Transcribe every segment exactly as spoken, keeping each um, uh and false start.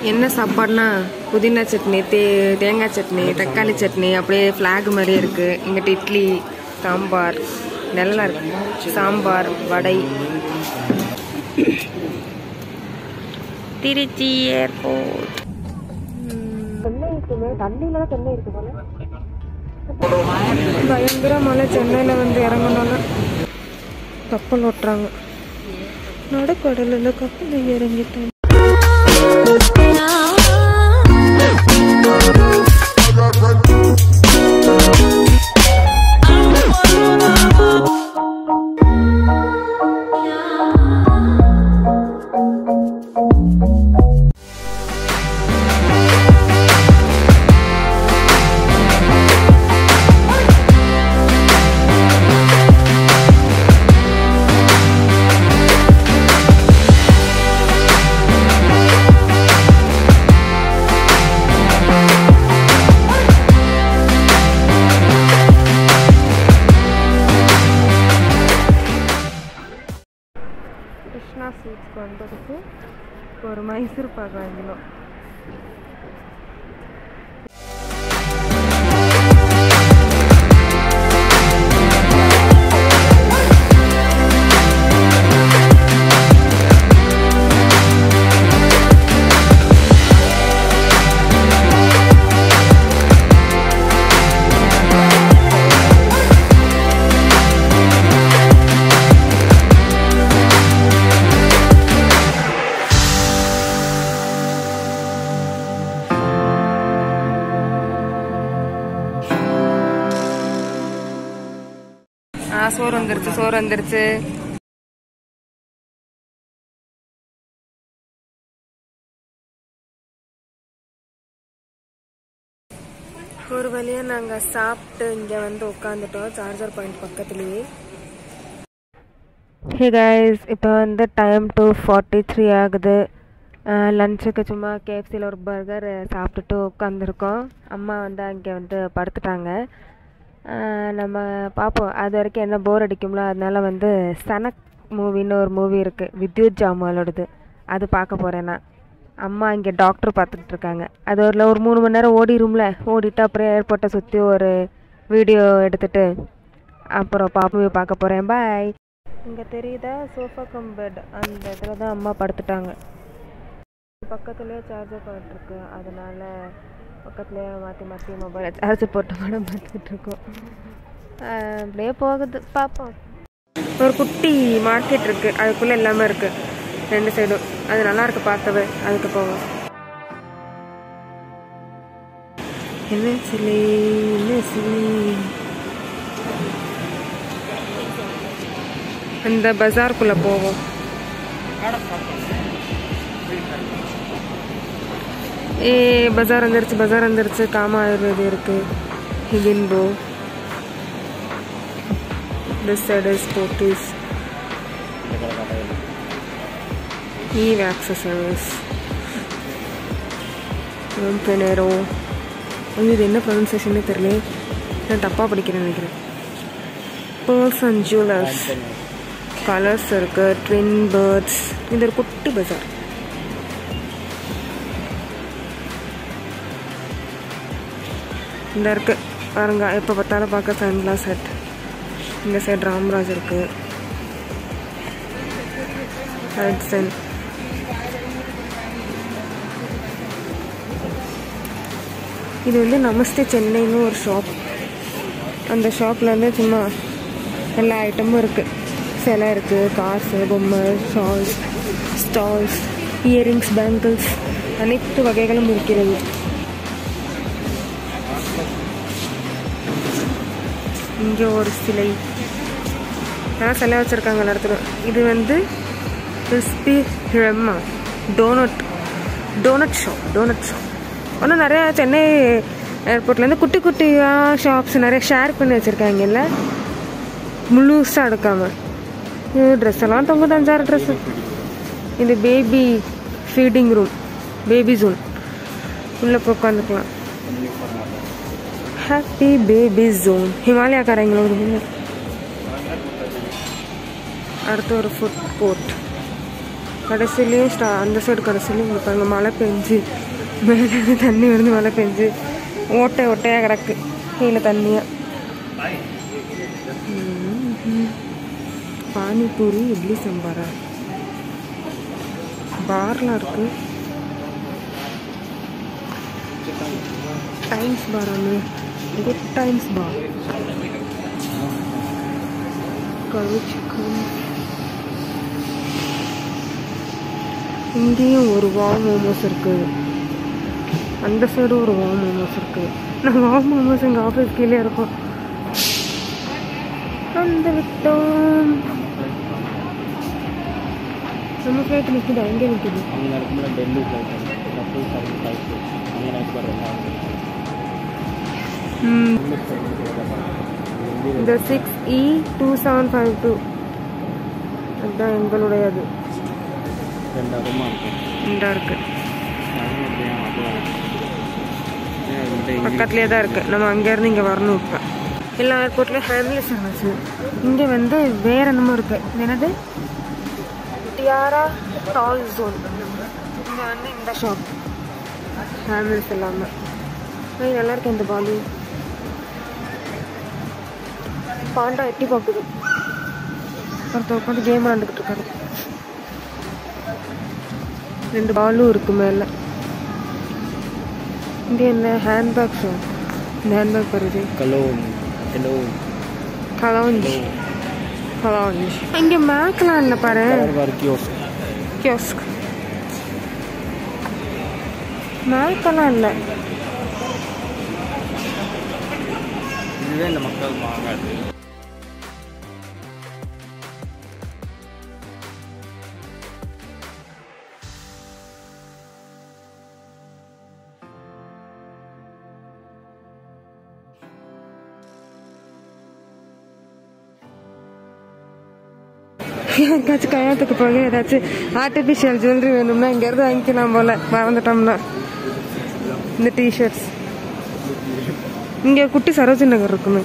என்ன சாப்பாடுனா புதினா சட்னி, தே தேங்காய் சட்னி, தக்காளி சட்னி, அப்படியே ஃப்ளாக் மாதிரியே இருக்குது. இங்கிட்ட இட்லி, சாம்பார், நல்லா இருக்கு. சாம்பார், வடை. திருச்சி ஏர்போர்ட். சென்னை இருக்குமே, தண்ணியில தான் சென்னை இருக்கு போல. பயங்கர மழை. சென்னையில் வந்து இறங்கணும்னா கப்பல் ஓட்டுறாங்க. நடுக்கடலில் கப்பல் இறங்கிட்டாங்க. ஸ்வீட்ஸ்க்கு வந்ததுக்கு ஒரு மைசூர் பாக்கு வாங்கினோம். சோறு வந்துருச்சு சோறு வந்துருச்சு ஒரு வழியா நாங்க சாப்பிட்டு இங்க வந்து உட்காந்துட்டோம் சார்ஜர் பாயிண்ட் பக்கத்துலயே. ஹே கைஸ், இப்போ வந்து டைம் டூ ஃபார்ட்டி த்ரீ ஆகுது. லஞ்சுக்கு சும்மா கேஎஃப்சியில் ஒரு பர்கர் சாப்பிட்டுட்டு உட்காந்துருக்கோம். அம்மா வந்து அங்கே வந்து படுத்துட்டாங்க. நம்ம பார்ப்போம். அது வரைக்கும் என்ன போர் அடிக்கும்ல, அதனால வந்து சனக் மூவின்னு ஒரு மூவி இருக்குது, வித்யுத் ஜாமாலோடது. அது பார்க்க போகிறேன் நான். அம்மா இங்கே டாக்டர் பார்த்துட்டு இருக்காங்க. அது ஒரு ஒரு மூணு மணி நேரம் ஓடிடும்ல. ஓடிட்டு அப்புறம் ஏர்போர்ட்டை சுற்றி ஒரு வீடியோ எடுத்துகிட்டு அப்புறம் பாப்பவே பார்க்க போகிறேன். பாய். இங்கே தெரியுதா சோஃபா கம் பெட், அந்த இதில் தான் அம்மா படுத்துட்டாங்க. பக்கத்துலேயே சார்ஜர் பாயிண்ட் இருக்கு, அதனால் பக்கத்துலேயே மாற்றி மாற்றி மொபைலை சார்ஜ் போட்டு கூட பார்த்துக்கிட்டு இருக்கோம். அப்படியே போகுது, பார்ப்போம். ஒரு குட்டி மார்க்கெட் இருக்குது, அதுக்குள்ளே எல்லாமே இருக்குது ரெண்டு சைடும். அது நல்லா இருக்குது பார்க்கவே. அதுக்கு போவோம். என்ன சிலை என்ன சிலை. அந்த பஜாருக்குள்ளே போவோம். ஏ பஜார் வந்துருச்சு பஜார் வந்துருச்சு. காமா ஆயுர்வேதி இருக்கு. ஹிகின்போ. திஸ் சைட் இஸ் போர்ட்டிஸ். Eve accessories. பெனேரோ. இது என்ன ப்ரொனன்சியேஷனே தெரியல, நான் தப்பாக படிக்கிறேன்னு நினைக்கிறேன். Pearls and jewellers. கலர்ஸ் இருக்கு. Twin birds. இது ஒரு குட்டி பஜார். இந்த இருக்கு பாருங்க, எப்போ பார்த்தாலும் பார்க்க சன்லா செட். இந்த சைட் ராம்ராஜ் இருக்கு. ஹட்சன். இது வந்து நமஸ்தே சென்னைன்னு ஒரு ஷாப். அந்த ஷாப்பில் வந்து சும்மா எல்லா ஐட்டமும் இருக்குது. சிலை இருக்குது, காசு, பொம்மை, ஷால்ஸ், ஸ்டால்ஸ், இயரிங்ஸ், பேங்கிள்ஸ், அனைத்து வகைகளும் இருக்கிறது. இங்கே ஒரு சிலை, நல்லா சிலை வச்சுருக்காங்க எல்லா இடத்துலையும். இது வந்து Krispy Kreme donut donut shop donut shop ஆனால் நிறையா சென்னை ஏர்போர்ட்லேருந்து குட்டி குட்டியாக ஷாப்ஸ் நிறைய ஷேர் பண்ணி வச்சுருக்காங்கல்ல, முழுசாக எடுக்காமல். இது ட்ரெஸ் எல்லாம் தொங்குது, அஞ்சாறு ட்ரெஸ்ஸு. இது baby feeding room, baby zone. உள்ளே போய் உட்காந்துக்கலாம். Happy baby zone. ஹிமாலயாக்காரங்களோட. அடுத்து ஒரு ஃபுட் கோர்ட். கடைசிலேயும் ஸ்டா அந்த சைடு கடைசிலையும் கொடுப்பாங்க. மழை பெஞ்சு மேலே தண்ணி விழுந்து மழை பெஞ்சு ஓட்டை ஓட்டையாக கிடக்கு கீழே தண்ணியாக. பானிபூரி இட்லி சாம்பாரா பார்லாம் இருக்கு. டைம்ஸ் பாராமே குட் டைம்ஸ் பார் கறி சிக்கன். இங்கேயும் ஒரு வாவ் மோமோஸ் இருக்குது. அந்த சைடும் ஒரு வாவ் மோமோஸ் இருக்குது. நான் வாவ் மோமோஸ் எங்கள் ஆஃபீஸ் கீழே இருக்கும். வந்து விட்டோம். நம்ம ஃப்ளைட் நிற்குது. எங்கே நிற்குது? இந்த six E two seven five two அதுதான் எங்களுடைய. அது இந்த இருக்கு பக்கத்துலேயே தான் இருக்குது. நம்ம அங்கேருந்து இங்கே வரணும். இப்போ எல்லா ஏர்போர்ட்லேயும் ஃபேமிலி சர்வீஸ். இங்கே வந்து வேறு என்னமோ இருக்குது. இது என்னது? Tiara doll zone. இங்கே வந்து இந்த ஷாப் ஃபேமிலிஸ் இல்லாமல் நல்லா இருக்கு. இந்த பாலு பாண்டா எட்டி பார்க்குது. ஒருத்தர் உட்காந்து கேம் விளாண்டுக்கிட்டு இருக்காரு. ரெண்டு பாலும் இருக்கு மேலே. இங்கே என்ன ஹேண்ட்பேக் ஷாப். இந்த ஹேண்ட்பேக் வருது. கலோன் கலோஞ்ச் கலோஞ்ச். இங்கே மேக்லாம் இல்லை பாரு. கியோஸ்க் மேக்கெல்லாம் இல்லை. இதுவே இந்த மக்கள் வாங்காது. யாருக்காச்சும் கல்யாணத்துக்கு போக ஏதாச்சும் ஆர்டிஃபிஷியல் ஜுவல்லரி வேணும்னா இங்கேருந்து வாங்கிக்கலாம் போல. மறந்துட்டோம்னா இந்த டிஷர்ட்ஸ். இங்கே குட்டி சரோஜி நகர் இருக்குமே.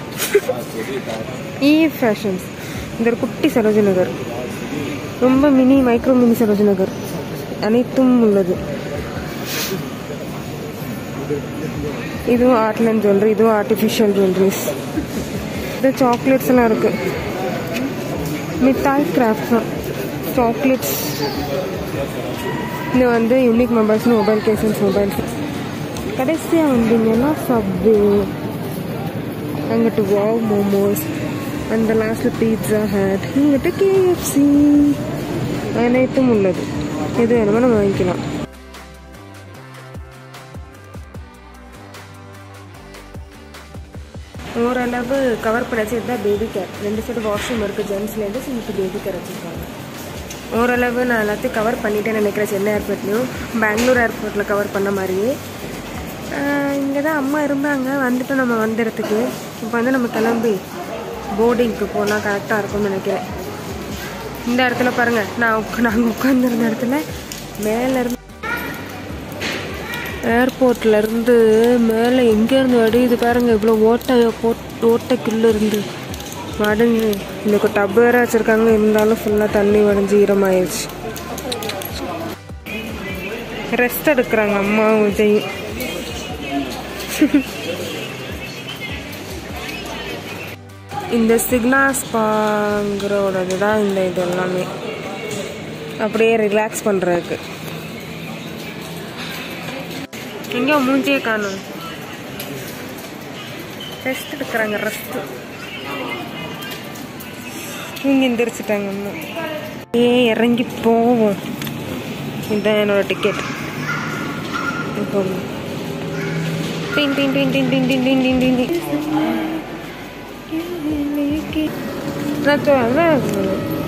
E fashions. இந்த ஒரு குட்டி சரோஜி நகர், ரொம்ப mini micro mini Sarojini Nagar அனைத்தும் உள்ளது. இதுவும் ஆர்ட்லேண்ட் ஜுவல்லரி, இதுவும் ஆர்டிஃபிஷியல் ஜுவல்லரிஸ். இது சாக்லேட்ஸ் எல்லாம் இருக்கு. Mithai crafts chocolates. இது வந்து unique mobiles, mobile cases, mobiles. கடைசியாக வந்தீங்கன்னா சப்வே, அங்கிட்டு வாவ் மோமோஸ், அந்த லாஸ்ட்டில் பீட்சா ஹட், இங்கிட்ட கேஎஃப்சி அனைத்தும் உள்ளது. எது வேணுமோ நம்ம வாங்கிக்கலாம். ஓரளவு கவர் பண்ணாச்சு. இதுதான் பேபி கேர். ரெண்டு சைடு வாஷ்ரூம் இருக்குது. ஜென்ஸ்லேருந்து சிங்கிட்டு பேபி கேர் வச்சுருக்காங்க. ஓரளவு நான் எல்லாத்தையும் கவர் பண்ணிட்டேன்னு நினைக்கிறேன். சென்னை ஏர்போர்ட்லேயும் பெங்களூர் ஏர்போர்ட்டில் கவர் பண்ண மாதிரியே. இங்கே தான் அம்மா இருந்தாங்க. வந்துட்டு நம்ம வந்துடுறதுக்கு இப்போ வந்து நம்ம கிளம்பி போர்டிங்க்கு போனால் கரெக்டாக இருக்கும்னு நினைக்கிறேன். இந்த இடத்துல பாருங்கள், நான் நாங்கள் உட்காந்துருந்த இடத்துல மேலேருந்து ஏர்போர்ட்லேருந்து மேலே எங்கேருந்து வடியுது பாருங்கள். இவ்வளோ ஓட்டையோ ஓட்டைக்குள்ளே இருந்து வடைஞ்சு. இந்த டப்பு வேறு வச்சுருக்காங்க. இருந்தாலும் ஃபுல்லாக தண்ணி வடைஞ்சி ஈரமாயிடுச்சு. ரெஸ்ட் எடுக்கிறாங்க அம்மா விஜய். இந்த சிக்னா ஸ்பாங்கிறோடது தான் இந்த இது எல்லாமே. அப்படியே ரிலாக்ஸ் பண்ணுறதுக்கு. எங்கேயோ மூஞ்சியே காணும். ரெஸ்ட் எடுக்கிறாங்க. ரெஸ்ட்டு இங்கே எந்திரிச்சிட்டாங்க அம்மா. ஏ இறங்கி போவோம். இதுதான் என்னோட டிக்கெட். டின் டின் டின் டின் டின் டின் டின் டின் டின். நான்